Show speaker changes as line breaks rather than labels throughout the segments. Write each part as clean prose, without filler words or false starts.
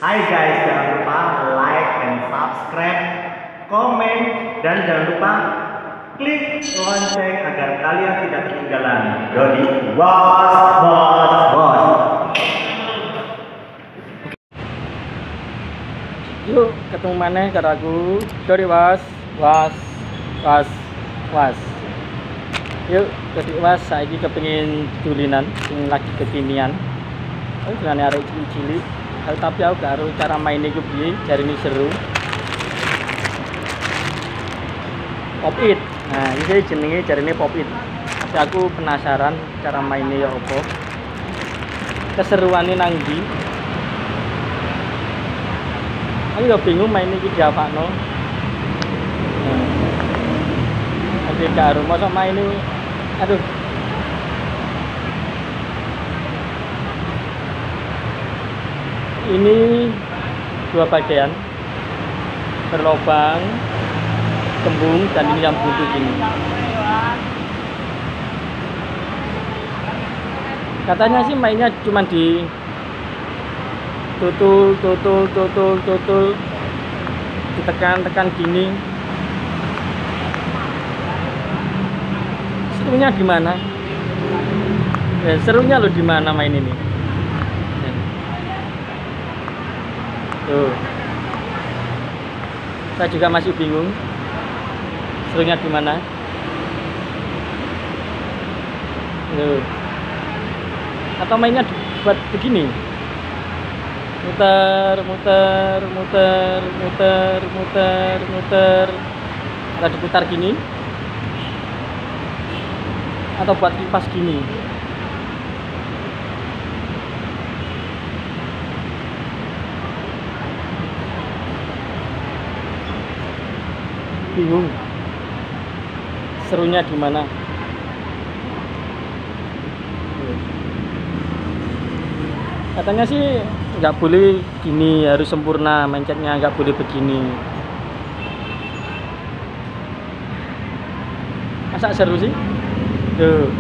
Hai guys, jangan lupa like and subscribe, komen, dan jangan lupa klik lonceng agar kalian tidak ketinggalan dari bos.
Yuk ketemu maneh karo aku dari was. Yuk ketik was saiki kepengin dulinan sing lagi kekinian. Oh jenenge arek cilik. Tapi aku gak ero cara main iku piye, jarine seru. Pop it. Nah, iki jenenge jarine pop it. Tapi aku penasaran cara mainnya ya apa. Keseruane nang ndi? Aku ya bingung main iki diapakno. Oke, karo mosok main ini. Aduh. Ini dua bagian berlobang, kembung, dan ini yang buntu gini. Katanya sih mainnya cuma di tutul, ditekan gini. Serunya di mana? Ya, serunya lo di mana main ini? Tuh. Saya juga masih bingung. Serunya di mana? Tuh. Atau mainnya buat begini? Muter. Atau diputar gini? Atau buat kipas gini? Bingung. Serunya di mana? Katanya sih nggak boleh gini, harus sempurna mencetnya, nggak boleh begini. Masa seru sih? Tuh.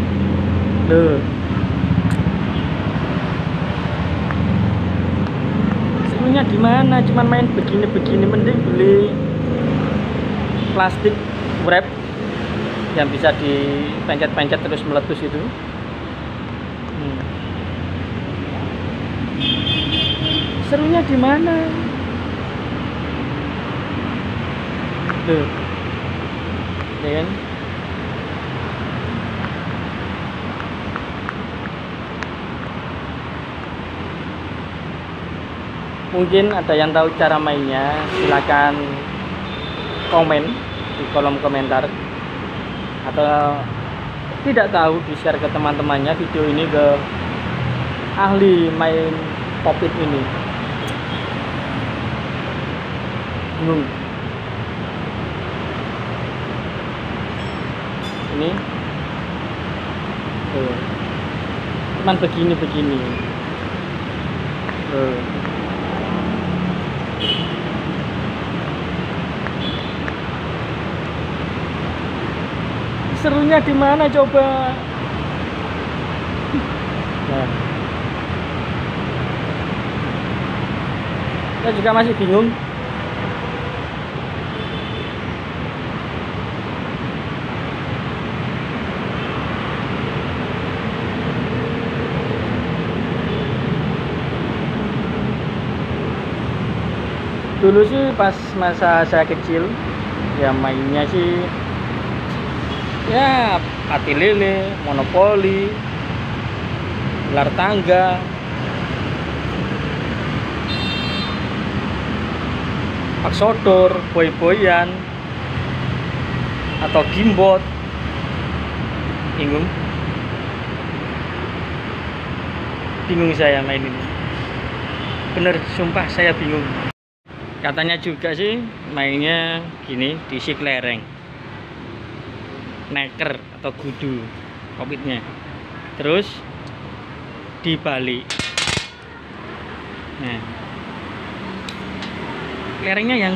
Serunya di mana? Cuman main begini, mending beli plastik wrap yang bisa dipencet-pencet terus meletus itu. Serunya di mana? Tuh. Ya kan? Mungkin ada yang tahu cara mainnya, silakan komen di kolom komentar, atau tidak tahu di share ke teman-temannya video ini ke ahli main pop it ini. Bingung. Ini tuh. Cuman begini tuh. Serunya di mana coba? Nah. Saya juga masih bingung. Dulu sih pas masa saya kecil, ya mainnya sih ya pati lele, monopoli, ular tangga, pak sodor, boy-boyan, atau gimbot. Bingung saya main ini. Bener, sumpah saya bingung. Katanya juga sih mainnya gini, diisi kelereng, neker atau gudu popitnya, terus dibalik. Nah, kelerengnya yang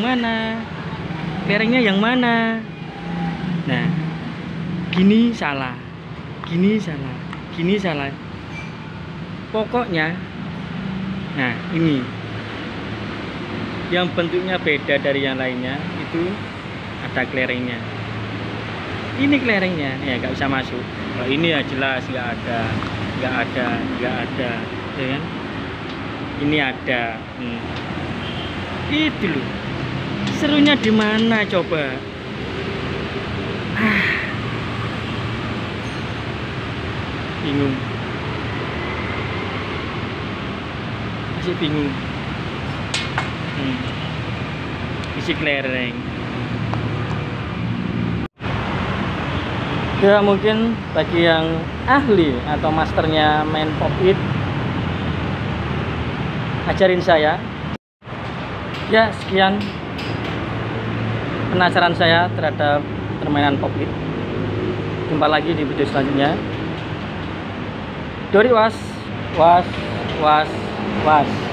mana? Nah, gini salah. Pokoknya, nah ini yang bentuknya beda dari yang lainnya itu ada kelerengnya. Ini kelerengnya ya nggak bisa masuk. Kalau ini ya jelas nggak ada, ya kan? Ini ada. Itu loh. Serunya di mana coba? Bingung. Masih bingung. Isi kelereng. Ya mungkin bagi yang ahli atau masternya main pop it, ajarin saya. Ya sekian penasaran saya terhadap permainan pop it. Jumpa lagi di video selanjutnya. Dori was.